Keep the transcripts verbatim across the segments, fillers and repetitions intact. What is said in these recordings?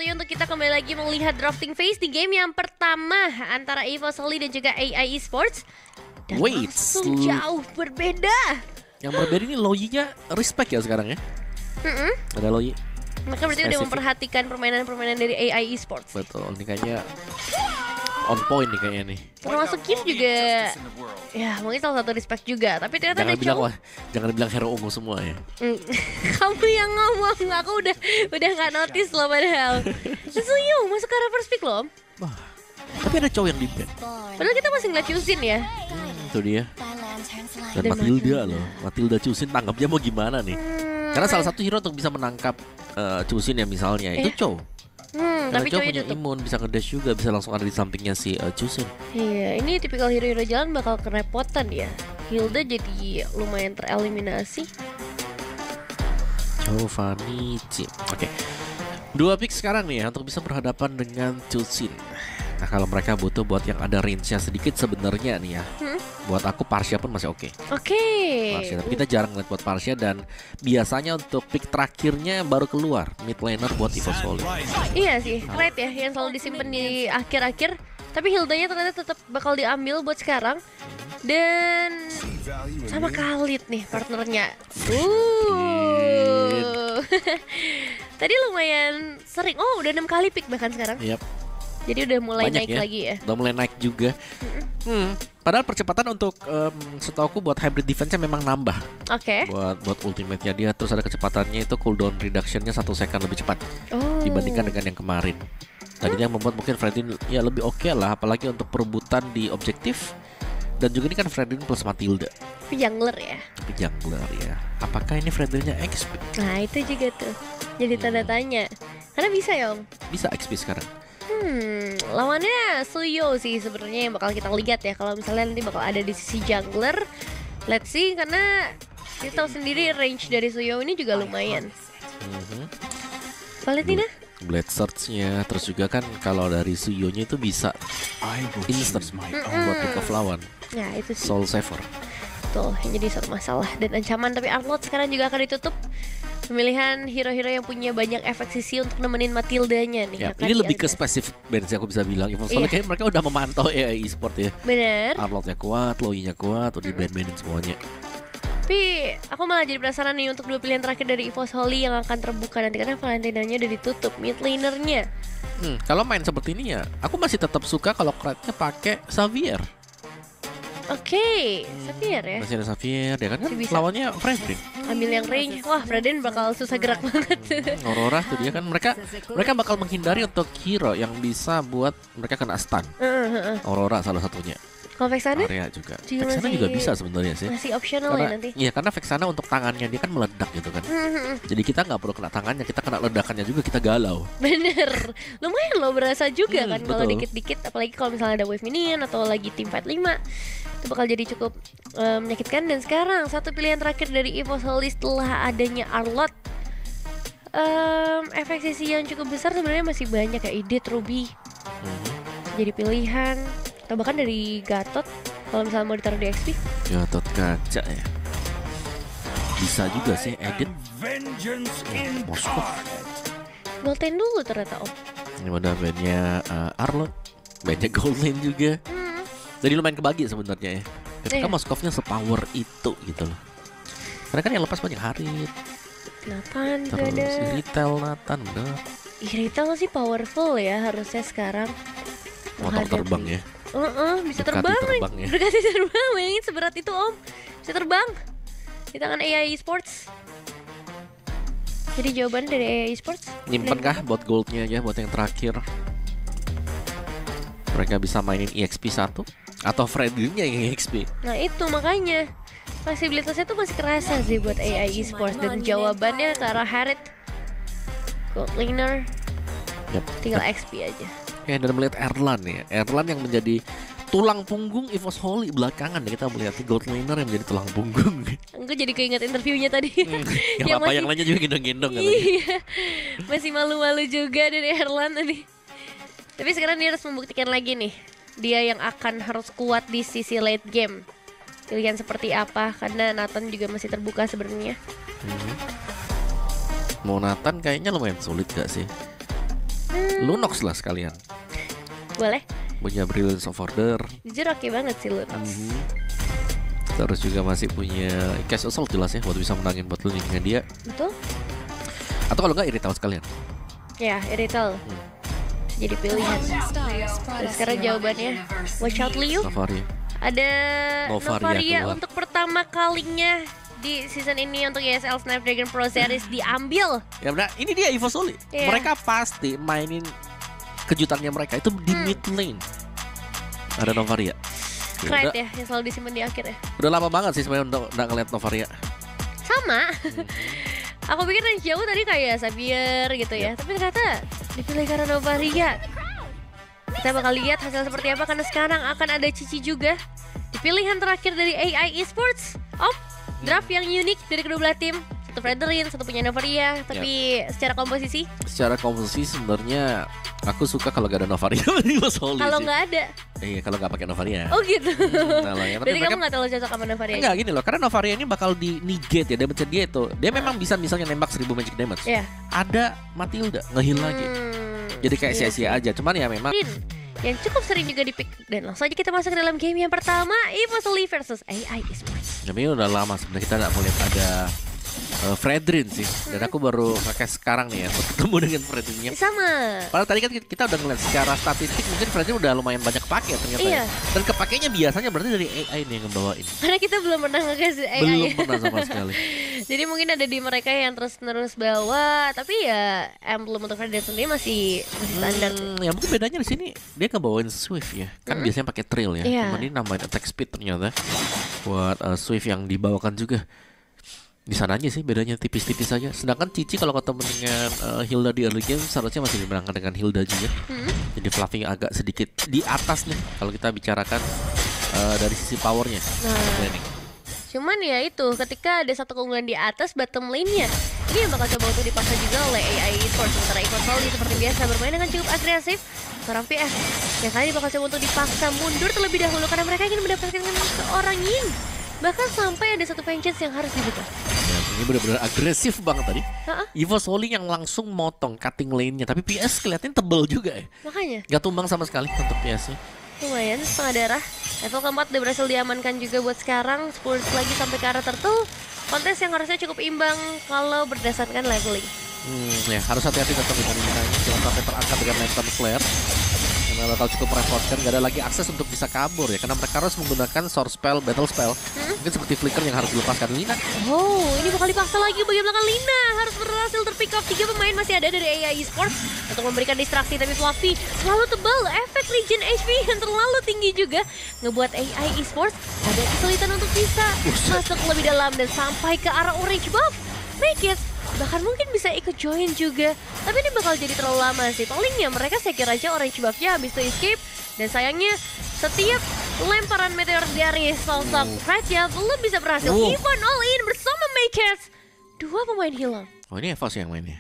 waktunya untuk kita kembali lagi melihat drafting phase di game yang pertama antara EVOS Holy dan juga A I Esports. Dan Wait, langsung sl- jauh berbeda. Yang berbeda ini Loyi-nya respect ya sekarang ya. Mm-mm. Ada Loyi. Maka berarti udah Spesifik. memperhatikan permainan-permainan dari A I Esports. Betul, ini kayaknya on point nih kayaknya nih. Termasuk Kif juga, ya mungkin salah satu respect juga. Tapi ternyata Jangan dia bilang jauh. wah, jangan bilang hero ungu semua ya. Mm. Kamu yang ngomong, aku udah udah nggak notice loh padahal. Suyu masuk ke arah first pick loh. Wah, tapi ada cowok yang di ban. Padahal kita masih ngeliat Chusin ya. Hmm, itu dia. Dan Dan Matilda loh, Matilda Chusin tanggapnya mau gimana nih? Hmm, Karena salah satu hero untuk bisa menangkap uh, Chusin ya misalnya itu Iya. Chow. Hmm, Karena tapi Chow cowoknya punya tutup. imun, bisa ngedash juga, bisa langsung ada di sampingnya si uh, Chusin. Iya, ini tipikal hero-hero jalan bakal kerepotan ya. Hilda jadi lumayan tereliminasi. Chow, Fanny, Cim. Oke. Dua pick sekarang nih ya untuk bisa berhadapan dengan Chusin. Nah kalau mereka butuh buat yang ada range-nya sedikit sebenarnya nih ya. Hmm? Buat aku Parsia pun masih oke. Oke. Parsia, tapi kita jarang ngeliat buat Parsia dan biasanya untuk pick terakhirnya baru keluar mid laner buat EVOS Holy. Iya sih, Kret ya yang selalu disimpan di akhir-akhir. Tapi Hildanya ternyata tetap bakal diambil buat sekarang. Dan sama Khalid nih partnernya. Uh. Tadi lumayan sering. Oh, udah enam kali pick bahkan sekarang. Yap. Jadi udah mulai Banyak naik ya. lagi ya. Udah mulai naik juga. Hmm. Padahal percepatan untuk um, setahuku buat hybrid defense-nya memang nambah. Oke. Buat buat ultimate-nya dia terus ada kecepatannya itu cooldown reduction-nya satu second lebih cepat Oh. dibandingkan dengan yang kemarin. Tadinya membuat mungkin Fredin ya lebih oke lah apalagi untuk perebutan di objektif. Dan juga ini kan Fredin plus Matilda. Tapi jungler ya. Tapi jungler ya. Apakah ini Fredinnya X P? Nah itu juga tuh. Jadi tanda tanya. Karena bisa ya Om. Bisa X P sekarang. Hmm, lawannya Suyo sih sebenarnya yang bakal kita lihat ya. Kalau misalnya nanti bakal ada di sisi jungler, let's see karena kita tahu sendiri range dari Suyo ini juga lumayan. Mhm. Valentina? Blade Search-nya terus juga kan kalau dari Suyo-nya itu bisa instant buat pick off lawan. Nah itu sih Soul Saver. tuh yang jadi satu masalah dan ancaman. Tapi Arlott sekarang juga akan ditutup. Pemilihan hero-hero yang punya banyak efek sisi untuk nemenin Matildanya nih. Ya, akan ini lebih ke diambil. spesifik band sih aku bisa bilang. Iya. Soalnya kayak mereka udah memantau A I Esport ya. Bener. Arlott-nya kuat, Loyi-nya kuat, udah band-bandin semuanya. Tapi aku malah jadi penasaran nih untuk dua pilihan terakhir dari EVOS Holy yang akan terbuka nanti karena Valentinanya udah ditutup mid lanernya. Hmm, kalau main seperti ini ya, aku masih tetap suka kalau Kratnya pakai Xavier. Oke, Xavier ya. Masih ada Xavier, dia kan, kan Masih bisa. lawannya Fredrin. Ambil yang range. Wah, Braden bakal susah gerak banget. Aurora tuh dia kan mereka mereka bakal menghindari untuk hero yang bisa buat mereka kena stun. Heeh, heeh. Aurora salah satunya. Kalau Vexana Area juga. juga Vexana masih- juga bisa sebenarnya sih. masih optional ya Karena nanti. iya karena Vexana untuk tangannya dia kan meledak gitu kan. Hmm, hmm, hmm. Jadi kita nggak perlu kena tangannya, kita kena ledakannya juga kita galau. Bener, lumayan loh berasa juga Hmm, kan kalau betul. dikit-dikit, apalagi kalau misalnya ada wave minion atau lagi team fight lima itu bakal jadi cukup eh, menyakitkan. Dan sekarang satu pilihan terakhir dari EVOS Holy setelah adanya Arlott, um, efek sisi yang cukup besar sebenarnya masih banyak ya. Edith, Ruby Mhm. jadi pilihan, atau bahkan dari Gatot kalau misalnya mau ditaruh di X P. Gatot kaca ya. Bisa juga sih edit Moskov. Golden dulu ternyata Om. Ini udah bandnya uh, Arlott, bandnya Goldlane juga. Hmm. Jadi lumayan kebagi sebenarnya ya. Ketika Iya. Moskovnya sepower itu gitu loh. Karena kan yang lepas banyak Harit, Nathan juga ada. terus Retail, Nathan udah Irrital sih powerful ya harusnya sekarang. motor Menghadapi. terbang ya. Heeh, bisa Ducati terbang, terbang ya. Ducati terbang, bayangin seberat itu Om. Bisa terbang di tangan A I Esports. Jadi jawaban dari A I Esports Nyimpen kah buat goldnya aja buat yang terakhir. Mereka bisa mainin E X P satu atau Freddy-nya yang E X P. Nah itu makanya fleksibilitasnya tuh masih kerasa sih buat A I Esports. Dan jawabannya ke arah Harit, Gold Laner, Yap. tinggal X P aja. Ya dan melihat Erlan ya, Erlan yang menjadi tulang punggung EVOS Holy belakangan ya, kita melihat Gold Laner yang menjadi tulang punggung. Gue jadi keinget interviewnya tadi. yang Yang apa masih- yang lainnya juga gendong-gendong katanya. Iya, masih malu-malu juga dari Erlan tadi. Tapi sekarang dia harus membuktikan lagi nih, dia yang akan harus kuat di sisi late game. Pilihan seperti apa? Karena Nathan juga masih terbuka sebenarnya. Mhm. Mau Nathan kayaknya lumayan sulit gak sih? Hmm, Lunox lah sekalian. boleh. Punya Brilliance of Order. Jujur oke banget sih Lunox. Mhm. Terus juga masih punya Cash Assault jelas ya, buat bisa menangin buat lininya dia. Betul? Atau kalau nggak Irithel sekalian. Ya, Irithel. Hmm. Jadi pilihan. Dan sekarang jawabannya watch out Liu. Novaria. Ada Novaria Novaria keluar. untuk pertama kalinya di season ini untuk E S L Snapdragon Pro Series diambil. Ya benar, ini dia Evo Soli. Iya. Mereka pasti mainin kejutannya mereka itu di Hmm. mid lane. Ada Novaria. Ya Krait udah, ya yang selalu disimpan di akhir ya. udah lama banget sih sebenarnya untuk nggak ngeliat Novaria. Sama. Hmm. Aku pikir range jauh tadi kayak Xavier gitu ya, Yap. tapi ternyata dipilih karena Novaria. Kita bakal lihat hasil seperti apa karena sekarang akan ada Cici juga di pilihan terakhir dari A I Esports. Oh, draft yang unik dari kedua belah tim. Satu Fredrin, satu punya Novaria, tapi secara komposisi Secara komposisi sebenarnya aku suka kalau gak ada Novaria di Evo Soli kalau sih. nggak ada. Iya, kalau nggak pakai Novaria. Oh gitu. Nah, lah, ya, tapi Berarti kamu mereka- nggak terlalu cocok sama Novaria. Enggak gini loh, karena Novaria ini bakal di negate ya damage dia itu. Dia memang bisa misalnya nembak seribu magic damage. Iya. Ada Matilda ngeheal lagi. Hmm, Jadi kayak iya sia-sia sih. aja. Cuman ya memang Rin, yang cukup sering juga di pick. Dan langsung aja kita masuk ke dalam game yang pertama, Evo Soli versus A I Esports. tapi udah lama sebenarnya kita nggak melihat ada uh, Fredrin sih. Dan aku baru pakai sekarang nih ya buat ketemu dengan Fredrinnya. Sama. Padahal tadi kan kita udah ngeliat secara statistik mungkin Fredrin udah lumayan banyak pakai ternyata. Iya. Ya. Dan kepakainya biasanya berarti dari A I nih yang ngebawain. Karena kita belum pernah nge-cast A I. Belum pernah sama sekali. Jadi mungkin ada di mereka yang terus-terus bawa, tapi ya emblem untuk Fredrin sendiri masih masih standar. Hmm, ya mungkin bedanya di sini dia ngebawain Swift ya. Kan biasanya pakai Trill ya. Iya. Cuma ini nambahin attack speed ternyata buat uh, Swift yang dibawakan juga. Di sana aja sih bedanya tipis-tipis saja. Sedangkan Cici kalau ketemu dengan uh, Hilda di early game seharusnya masih dimenangkan dengan Hilda juga. Hmm. Jadi Fluffy agak sedikit di atas nih kalau kita bicarakan uh, dari sisi powernya. Nah, Planning. cuman ya itu ketika ada satu keunggulan di atas bottom lane-nya, ini yang bakal coba untuk dipaksa juga oleh A I Esports. Sementara Evo Soli seperti biasa bermain dengan cukup agresif. Seorang P S yang kali ini bakal coba untuk dipaksa mundur terlebih dahulu karena mereka ingin mendapatkan seorang Yin. Bahkan sampai ada satu vengeance yang harus dibuka. Ya, ini benar-benar agresif banget tadi. Ha-ha. Evo Soli yang langsung motong cutting lane-nya, tapi P S kelihatannya tebel juga ya. Makanya Gak tumbang sama sekali untuk P S-nya. lumayan setengah darah. Level keempat udah berhasil diamankan juga buat sekarang. sepuluh lagi sampai ke arah turtle. Kontes yang harusnya cukup imbang kalau berdasarkan leveling. Hmm, ya harus hati-hati tetap dengan minanya. Jangan sampai terangkat dengan lantern flare. Karena bakal cukup merepotkan. Gak ada lagi akses untuk bisa kabur ya. Karena mereka harus menggunakan source spell, battle spell. Hmm? Mungkin seperti flicker yang harus dilepaskan. Lina. Oh, ini bakal dipaksa lagi bagian belakang Lina. Harus berhasil terpick off. Tiga pemain masih ada dari A I Esports untuk memberikan distraksi. Tapi Fluffy selalu tebal. Efek regen H P yang terlalu tinggi juga ngebuat A I Esports ada kesulitan untuk bisa masuk lebih dalam dan sampai ke arah orange buff. Make it bahkan mungkin bisa ikut join juga. Tapi ini bakal jadi terlalu lama sih. Palingnya mereka saya kira aja orange buffnya habis itu escape. Dan sayangnya setiap lemparan meteor dari sosok Raja belum bisa berhasil. Oh. Even all in bersama Makers. Dua pemain hilang. Oh ini Evos yang mainnya.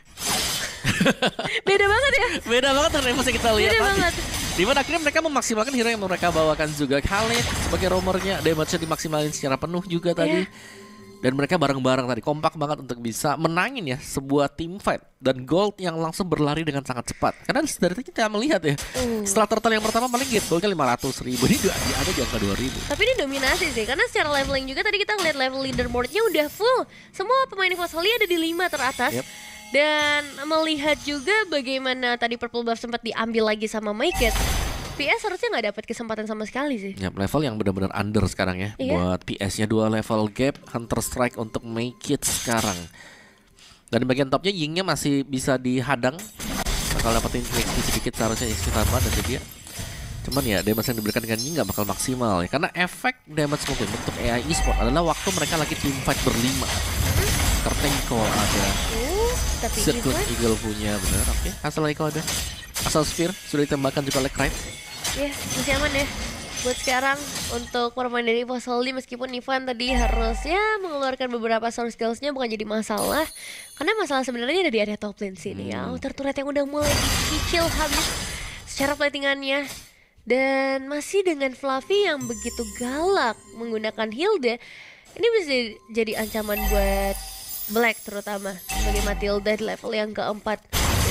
Beda banget ya. Beda banget dengan Evos yang kita lihat Beda tadi. banget. Dimana akhirnya mereka memaksimalkan hero yang mereka bawakan juga. Khaled sebagai roamernya, damage-nya dimaksimalin secara penuh juga tadi. Iya. Dan mereka bareng-bareng tadi kompak banget untuk bisa menangin ya sebuah team fight. Dan gold yang langsung berlari dengan sangat cepat. Karena dari tadi kita melihat ya, Uh. setelah turtle yang pertama paling get goldnya lima ratus ribu. Ini juga ada di angka dua ribu. Tapi ini dominasi sih, karena secara leveling juga tadi kita ngeliat level leaderboardnya udah full. Semua pemain Evo Soli ada di lima teratas. Yep. Dan melihat juga bagaimana tadi purple buff sempat diambil lagi sama Make It. P S harusnya nggak dapat kesempatan sama sekali sih. Ya, level yang benar-benar under sekarang ya. Iya. Buat P S-nya dua level gap, Hunter Strike untuk make it sekarang. Dan di bagian topnya Yingnya masih bisa dihadang. Nah, kalau dapetin X P sedikit seharusnya X P tambah dan jadi ya. Cuman ya damage yang diberikan dengan Ying nggak bakal maksimal ya. Karena efek damage mungkin untuk A I Esports adalah waktu mereka lagi team fight berlima. Tertengko ada, Uh, tapi Circuit Ivan, Eagle punya, bener. Oke, asal Echo ada. Asal Sphere sudah ditembakkan juga oleh Krite. ya masih aman ya. Buat sekarang untuk pemain dari Evo Soli meskipun Ivan tadi harus ya mengeluarkan beberapa source skills-nya bukan jadi masalah. Karena masalah sebenarnya ada di area top lane sini ya. Hmm. Outer turret yang udah mulai dicicil habis secara platingannya. Dan masih dengan Fluffy yang begitu galak menggunakan Hilda. Ini bisa jadi ancaman buat Black terutama sebagai Matilda di level yang keempat.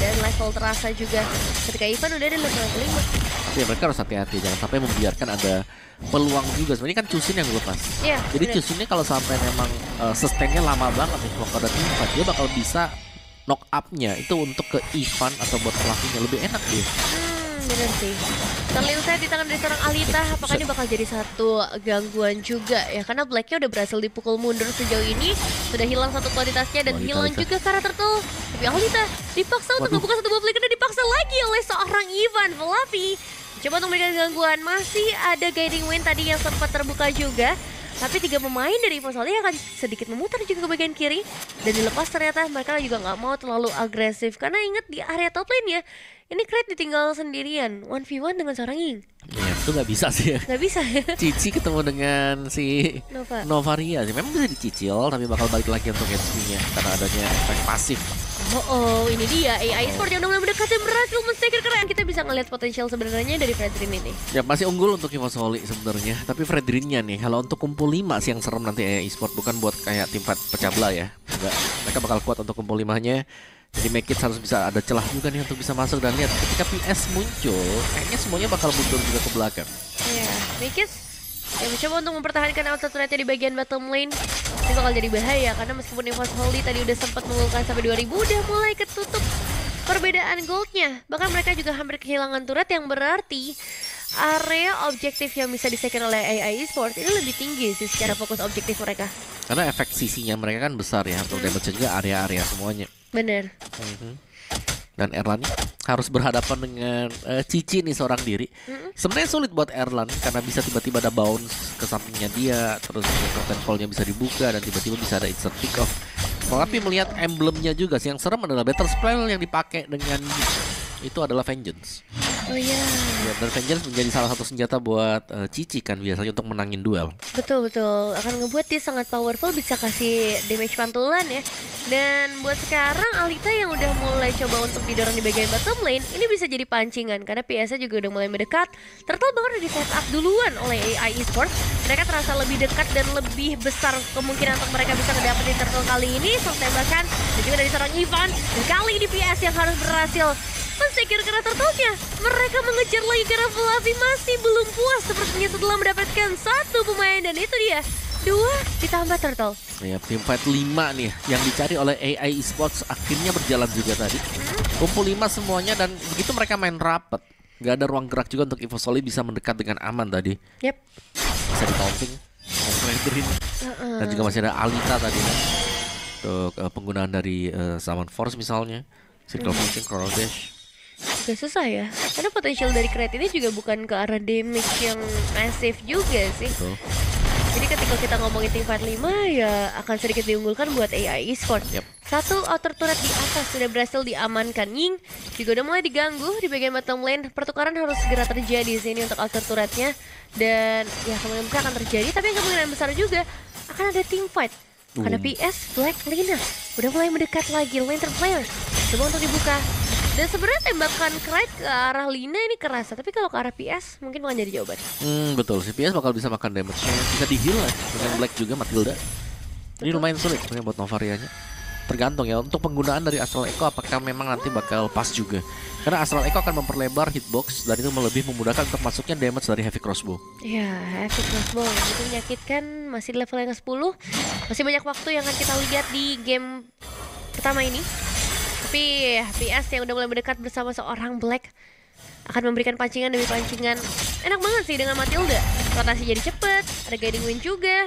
dan level terasa juga ketika Ivan udah di level kelima. Ya mereka harus hati-hati, jangan sampai membiarkan ada peluang juga. Sebenarnya kan Chusin yang lepas. Ya, jadi Chusinnya kalau sampai memang uh, sustainnya lama banget nih waktu ada teamfight, dia bakal bisa knock up-nya itu untuk ke Ivan atau buat pelakunya lebih enak dia. Hmm, bener sih. Terlihat di tangan dari seorang Alita, apakah ini bakal jadi satu gangguan juga ya? Karena Blacknya udah berhasil dipukul mundur sejauh ini, sudah hilang satu kualitasnya dan Kualitas. hilang juga karakter Turtle. Tapi Alita dipaksa untuk membuka satu bubble dan dipaksa lagi oleh seorang Ivan Fluffy. Coba untuk memberikan gangguan, masih ada guiding wind tadi yang sempat terbuka juga. Tapi tiga pemain dari Evo Solid akan sedikit memutar juga ke bagian kiri. Dan dilepas ternyata mereka juga nggak mau terlalu agresif. Karena ingat di area top lane ya, ini Krait ditinggal sendirian one v one dengan seorang Ying. Ya itu nggak bisa sih ya. Nggak bisa ya. Cici ketemu dengan si Nova. Novaria sih. Memang bisa dicicil, tapi bakal balik lagi untuk H P-nya karena adanya efek pasif. Oh, oh, ini dia A I Sport yang udah mulai mendekat dan berhasil men-stake keren. Kita bisa ngeliat potensial sebenarnya dari Fredrin ini. Ya masih unggul untuk Evo Solid sebenarnya. Tapi Fredrinnya nih, kalau untuk kumpul lima sih yang serem nanti A I Sport, bukan buat kayak tim fight pecah belah ya. Enggak, mereka bakal kuat untuk kumpul limanya. Jadi Make It harus bisa ada celah juga nih untuk bisa masuk, dan lihat ketika P S muncul, kayaknya semuanya bakal mundur juga ke belakang. Iya, Make It ya mencoba untuk mempertahankan auto turretnya di bagian bottom lane. Ini bakal jadi bahaya karena meskipun Evo Solid tadi udah sempat mengumpulkan sampai dua ribu, udah mulai ketutup perbedaan goldnya. Bahkan mereka juga hampir kehilangan turret, yang berarti area objektif yang bisa disecond oleh A I Sport ini lebih tinggi sih secara fokus objektif mereka. Karena efek sisinya mereka kan besar ya, untuk damage juga area-area semuanya. Bener. Mm-hmm. Dan Erlan harus berhadapan dengan uh, Cici nih seorang diri. Mm-hmm. Sebenarnya sulit buat Erlan karena bisa tiba-tiba ada bounce ke sampingnya dia, terus curtain call-nya bisa dibuka dan tiba-tiba bisa ada insert pick off. Tapi melihat emblemnya juga sih yang serem adalah battle spell yang dipakai dengan itu adalah Vengeance. Oh iya. Ya, dan Vengeance menjadi salah satu senjata buat uh, Cici kan biasanya untuk menangin duel. Betul betul, akan ngebuat dia sangat powerful, bisa kasih damage pantulan ya. Dan buat sekarang Alita yang udah mulai coba untuk didorong di bagian bottom lane, ini bisa jadi pancingan karena P S-nya juga udah mulai mendekat. Turtle bahkan udah di set up duluan oleh A I Sport. Mereka terasa lebih dekat dan lebih besar kemungkinan untuk mereka bisa ngedapetin Turtle kali ini. Sang tembakan dan juga dari seorang Ivan. Dan kali ini P S yang harus berhasil men-secure karena Turtle-nya. Mereka mengejar lagi karena Fluffy masih belum puas sepertinya setelah mendapatkan satu pemain, dan itu dia dua ditambah Turtle. Ya, tim fight lima nih yang dicari oleh A I Sports akhirnya berjalan juga tadi. Kumpul lima semuanya dan begitu mereka main rapat, nggak ada ruang gerak juga untuk Evo Solid bisa mendekat dengan aman tadi. Yep. Bisa di taunting Fredrin. Uh-uh. Dan juga masih ada Alita tadi kan. Untuk uh, penggunaan dari uh, Summon Force misalnya, Circle Punching, Coral Dash. Gak susah ya, karena potensial dari Krait ini juga bukan ke arah damage yang massive juga sih. Betul. Jadi ketika kita ngomongin tim fight lima ya akan sedikit diunggulkan buat A I Sport. Yep. Satu outer turret di atas sudah berhasil diamankan. Ying juga udah mulai diganggu di bagian bottom lane. Pertukaran harus segera terjadi di sini untuk outer turretnya. Dan ya kemungkinan besar akan terjadi, tapi yang kemungkinan besar juga akan ada team fight. Uh. Karena P S Black Lina udah mulai mendekat lagi, lantern player coba untuk dibuka. Dan sebenarnya tembakan Krait ke arah Lina ini kerasa, tapi kalau ke arah P S mungkin bukan jadi jawaban. Hmm, betul, si P S bakal bisa makan damage-nya, bisa di-heal lah dengan Black juga Matilda. Jadi lumayan sulit sebenarnya buat Novarianya. Tergantung ya untuk penggunaan dari Astral Echo apakah memang nanti bakal pas juga. Karena Astral Echo akan memperlebar hitbox dan itu lebih memudahkan untuk masuknya damage dari Heavy Crossbow. Iya, Heavy Crossbow itu menyakitkan, masih di level yang ke sepuluh. Masih banyak waktu yang akan kita lihat di game pertama ini. Tapi P S yang udah mulai mendekat bersama seorang Black akan memberikan pancingan demi pancingan. Enak banget sih dengan Matilda. Rotasi jadi cepet, ada guiding wind juga.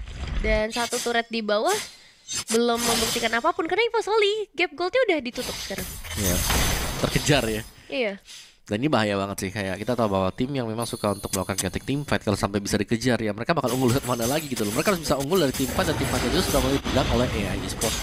Dan satu turret di bawah belum membuktikan apapun karena Evo Solid gap goldnya udah ditutup sekarang. Iya, terkejar ya. Iya. Dan ini bahaya banget sih, kayak kita tahu bahwa tim yang memang suka untuk melakukan chaotic team fight kalau sampai bisa dikejar ya mereka bakal unggul ke mana lagi gitu loh. Mereka harus bisa unggul dari tim fight dan tim fight itu sudah mulai dipegang oleh A I Sport.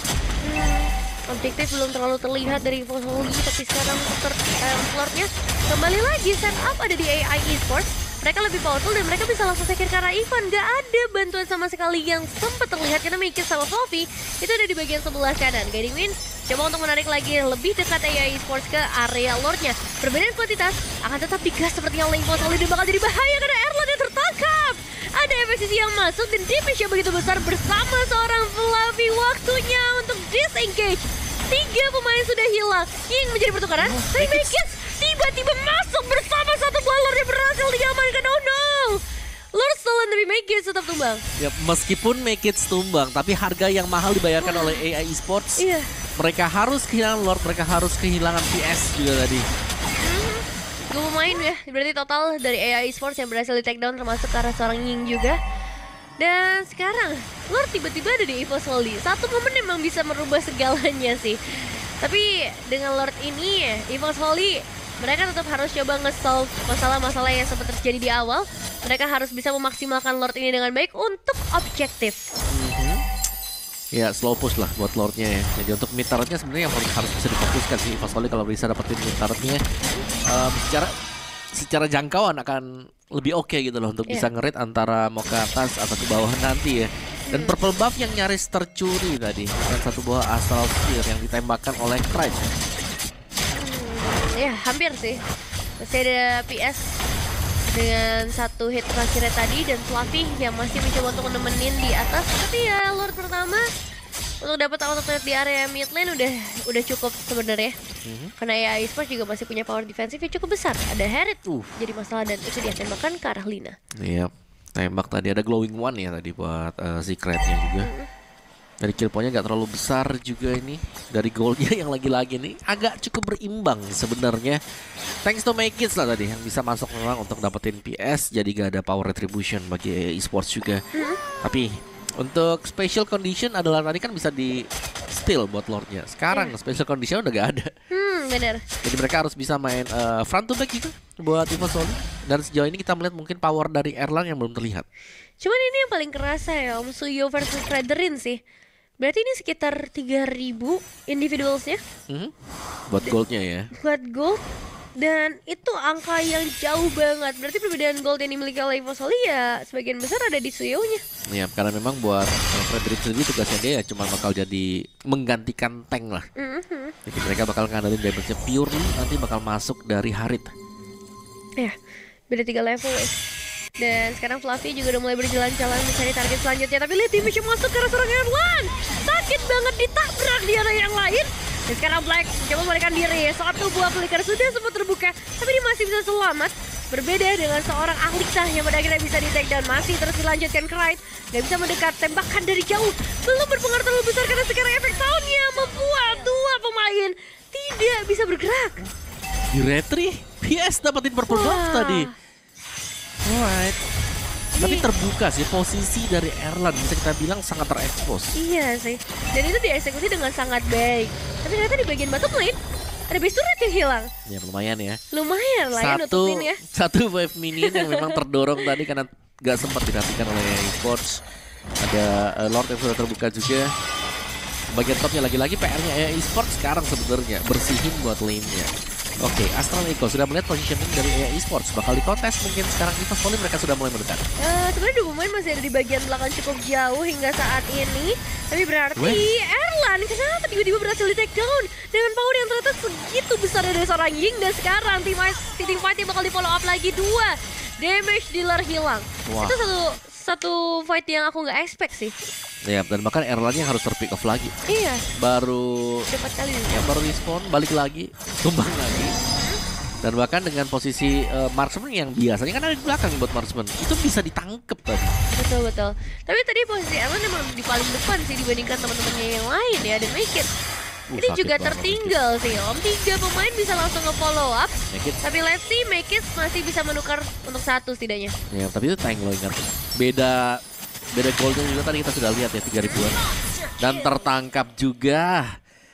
Hmm, objektif belum terlalu terlihat dari Evo Solid, tapi sekarang ter eh, floor-nya kembali lagi setup ada di A I Sport. Mereka lebih powerful dan mereka bisa langsung secure karena Ivan. Gak ada bantuan sama sekali yang sempat terlihat karena Mikir sama Fluffy itu ada di bagian sebelah kanan. Guiding Wind coba untuk menarik lagi lebih dekat A I Sports ke area Lordnya. Perbedaan kuantitas akan tetap digas seperti yang Evo Solid dan bakal jadi bahaya karena Erlan yang tertangkap. Ada efek sisi yang masuk dan damage yang begitu besar bersama seorang Fluffy. Waktunya untuk disengage. Tiga pemain sudah hilang. Ying menjadi pertukaran. Oh, Tapi Maykits tiba-tiba masuk bersama satu buah Lord yang berhasil diamankan. Oh no. Lord stolen tapi Maykits tetap tumbang. Ya, meskipun Maykits tumbang, tapi harga yang mahal dibayarkan oleh A I Esports. Iya. Mereka harus kehilangan Lord, mereka harus kehilangan P S juga tadi. Mm-hmm. Dua pemain ya, berarti total dari A I Esports yang berhasil di take down termasuk ke arah seorang Ying juga. Dan sekarang Lord tiba-tiba ada di EVOS Holy. Satu momen emang bisa merubah segalanya sih. Tapi dengan Lord ini ya, EVOS Holy mereka tetap harus coba nge-solve masalah-masalah yang sempat terjadi di awal. Mereka harus bisa memaksimalkan Lord ini dengan baik untuk objektif. Mm-hmm. Ya, slow push lah buat Lordnya ya. Jadi untuk mid turretnya sebenarnya yang harus bisa difokuskan sih EVOS Holy kalau bisa dapetin mid turretnya. Um, secara secara jangkauan akan lebih oke okay gitu loh untuk yeah. bisa ngerit antara mau ke atas atau ke bawah nanti ya. Dan hmm. purple buff yang nyaris tercuri tadi dan satu buah astral spear yang ditembakkan oleh Cryde. Hmm, ya hampir sih. Masih ada P S dengan satu hit terakhirnya tadi dan Fluffy yang masih mencoba untuk nemenin di atas. Tapi ya Lord pertama untuk dapat auto turret di area mid lane udah udah cukup sebenarnya. Mm-hmm. Karena A I Esports juga masih punya power defensif yang cukup besar. Ada Herald uh. jadi masalah dan itu dia tembakan ke arah Lina. Iya, tembak tadi ada glowing one ya tadi buat uh, secretnya juga. Mm-hmm. Dari kill point-nya nggak terlalu besar juga ini. Dari goalnya yang lagi-lagi nih agak cukup berimbang sebenarnya. Thanks to Maykits lah tadi yang bisa masuk memang untuk dapetin P S. Jadi gak ada power retribution bagi A I Esports juga. Mm-hmm. Tapi untuk special condition adalah tadi kan bisa di steal buat Lordnya. Sekarang yeah. special condition udah gak ada. Hmm, bener. Jadi mereka harus bisa main uh, front to back gitu buat EVOS Holy. Dan sejauh ini kita melihat mungkin power dari Erlang yang belum terlihat. Cuman ini yang paling kerasa ya Om Suyo versus Frederin sih. Berarti ini sekitar tiga ribu individualsnya. Mm-hmm. Buat goldnya ya. Buat gold. Dan itu angka yang jauh banget. Berarti perbedaan gold yang dimiliki oleh EVOS Holy ya sebagian besar ada di Suyo-nya. Ya, karena memang buat uh, Frederick sendiri tugasnya dia ya cuma bakal jadi menggantikan tank lah. Mm-hmm. Jadi mereka bakal ngandelin damage-nya pure nanti bakal masuk dari Harit. Ya, beda tiga level ya. Dan sekarang Fluffy juga udah mulai berjalan-jalan mencari target selanjutnya. Tapi lihat damage-nya masuk ke arah seorang Erlang. Sakit banget ditabrak di area yang lain. Dan sekarang Black coba melarikan diri. Satu buah flicker sudah sempat terbuka, tapi dia masih bisa selamat. Berbeda dengan seorang Alyssa yang pada akhirnya bisa di take down. Masih terus dilanjutkan Cryde. Gak bisa mendekat, tembakan dari jauh belum berpengaruh terlalu besar karena sekarang efek soundnya membuat dua pemain tidak bisa bergerak. Di retri, P S dapetin purple buff tadi. Alright. Tapi terbuka sih posisi dari Erlang, bisa kita bilang sangat terekspos. Iya sih. Dan itu dieksekusi dengan sangat baik. Tapi ternyata di bagian bottom lane ada base turret yang hilang. Ya lumayan ya. Lumayan lah ya nutupin ya. Satu wave minion yang memang terdorong tadi karena gak sempat dirapikan oleh Esports. Ada uh, Lord yang sudah terbuka juga. Bagian topnya lagi-lagi P R-nya A I Esports sekarang sebenarnya bersihin buat lane-nya. Oke, okay, Astral Echo sudah melihat positioning dari A I Esports. Bakal dikontes mungkin sekarang EVOS Holy mereka sudah mulai mendekat. Uh, Sebenarnya dua pemain masih ada di bagian belakang cukup jauh hingga saat ini. Tapi berarti Erlang kenapa tiba-tiba berhasil di take down dengan power yang ternyata segitu besar dari seorang Ying. Dan sekarang tim team fight bakal di follow up lagi. Dua damage dealer hilang. Wah. Itu satu satu fight yang aku nggak expect sih. Ya, dan bahkan Erlangnya harus terpick off lagi. Iya. Baru cepat kali ini. Ya, baru respawn, balik lagi, tumbang lagi. Dan bahkan dengan posisi uh, marksman yang biasanya kan ada di belakang buat marksman, itu bisa ditangkep tadi. Betul betul. Tapi tadi posisi Erlang emang di paling depan sih dibandingkan teman-temannya yang lain ya, dan Maykits. Uh, ini juga tertinggal sih Om. Tiga pemain bisa langsung nge-follow up. Maykits. Tapi let's see, Maykits masih bisa menukar untuk satu setidaknya. Ya, tapi itu tank loh, ingat. Beda Beda golden juga tadi kita sudah lihat ya tiga ribuan. Dan tertangkap juga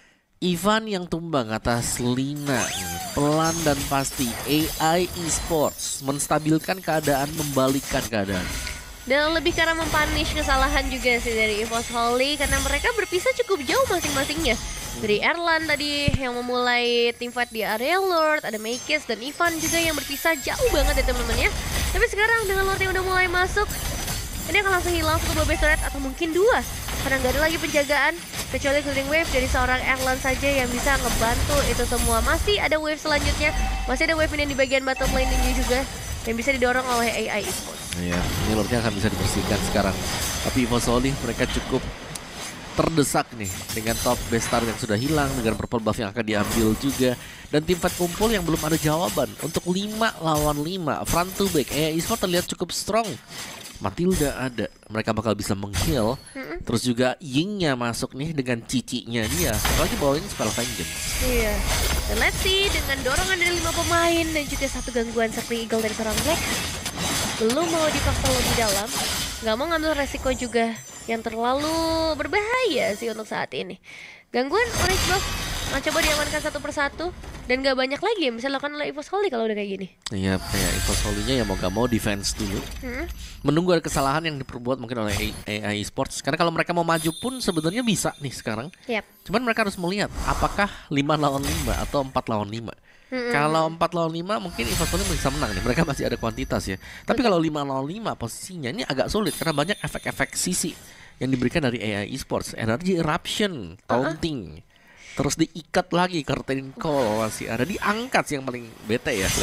Ivan yang tumbang atas Lina. Pelan dan pasti A I Esports menstabilkan keadaan, membalikkan keadaan. Dan lebih karena mempunish kesalahan juga sih dari EVOS Holy karena mereka berpisah cukup jauh masing-masingnya. Dari Erlang tadi yang memulai teamfight di area Lord, ada Maykits dan Ivan juga yang berpisah jauh banget dari teman-temannya. Tapi sekarang dengan Lord yang udah mulai masuk, ini akan langsung hilang satu buah base turret atau mungkin dua. Karena nggak ada lagi penjagaan kecuali clearing wave dari seorang Erlang saja yang bisa ngebantu itu semua. Masih ada wave selanjutnya, masih ada wave ini di bagian bottom lane ini juga yang bisa didorong oleh A I Esports. Iya, ini Lordnya akan bisa dibersihkan sekarang. Tapi EVOS Holy mereka cukup terdesak nih dengan top base star yang sudah hilang, dengan purple buff yang akan diambil juga, dan tim fight kumpul yang belum ada jawaban untuk lima lawan lima front to back. A I Esports terlihat cukup strong. Matilda ada, mereka bakal bisa meng-heal. Mm-mm. Terus juga Yingnya masuk nih dengan cicinya dia, apalagi bawain spell vengeance. Iya. Dan let's see, dengan dorongan dari lima pemain dan juga satu gangguan seperti Eagle dari seorang Black, belum mau dipaksa lebih dalam, nggak mau ngambil resiko juga yang terlalu berbahaya sih untuk saat ini. Gangguan orange buff nah, coba diamankan satu persatu, dan gak banyak lagi yang bisa dilakukan oleh EVOS Holy kalau udah kayak gini. Iya, kayak EVOS Holy-nya ya mau gak mau defense dulu. Hmm? Menunggu ada kesalahan yang diperbuat mungkin oleh A I Esports. Karena kalau mereka mau maju pun sebenarnya bisa nih sekarang. Yep. Cuman mereka harus melihat apakah lima lawan lima atau empat lawan lima. Hmm. Kalau empat lawan lima mungkin EVOS Holy bisa menang nih. Mereka masih ada kuantitas ya. Tapi kalau lima lawan lima posisinya ini agak sulit karena banyak efek-efek sisi yang diberikan dari A I Esports. Energy eruption, taunting, uh-uh. terus diikat lagi curtain call masih ada, diangkat sih yang paling bete ya.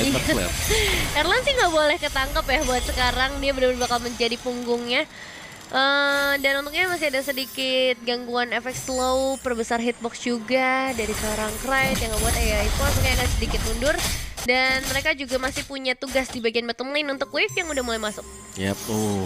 Erlan sih nggak boleh ketangkep ya buat sekarang, dia benar-benar bakal menjadi punggungnya. Uh, dan untungnya masih ada sedikit gangguan efek slow, perbesar hitbox juga dari seorang Krite yang ngebuat A I Esports kayak agak sedikit mundur. Dan mereka juga masih punya tugas di bagian bottom lane untuk wave yang udah mulai masuk. Yap, oh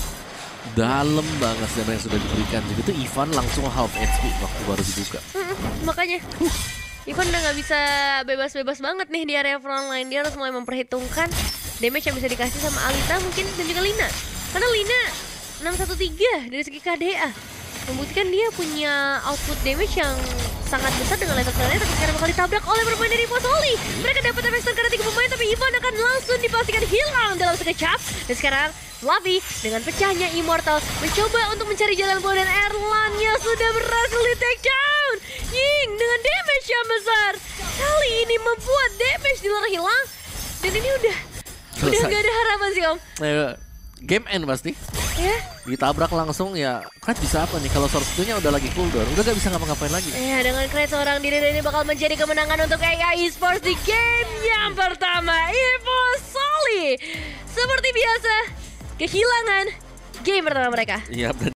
dalam banget dana yang sudah diberikan. Jadi itu Ivan langsung half H P waktu baru dibuka. Hmm, makanya uh. Ivan udah nggak bisa bebas-bebas banget nih di area frontline. Dia harus mulai memperhitungkan damage yang bisa dikasih sama Alita mungkin dan juga Lina. Karena Lina enam satu tiga dari segi K D A membuktikan dia punya output damage yang sangat besar dengan level kalian, tapi sekarang bakal ditabrak oleh pemain dari EVOS Holy. Mereka dapat efek stun karena tiga pemain, tapi Ivan akan langsung dipastikan hilang dalam sekejap. Dan sekarang Fluffy dengan pecahnya Immortal mencoba untuk mencari jalan keluar, dan Erlannya sudah berhasil di take down. Ying dengan damage yang besar kali ini membuat damage di luar hilang, dan ini udah Selesai. Udah gak ada harapan sih Om. Ayo, game end pasti. Ya. Ditabrak langsung ya. Krite bisa apa nih kalau source two-nya udah lagi cooldown, udah gak bisa ngapa-ngapain lagi. Ya, dengan Krite seorang diri, dan ini bakal menjadi kemenangan untuk A I Esports di game yang pertama. EVOS Holy seperti biasa kehilangan game pertama mereka. Iya.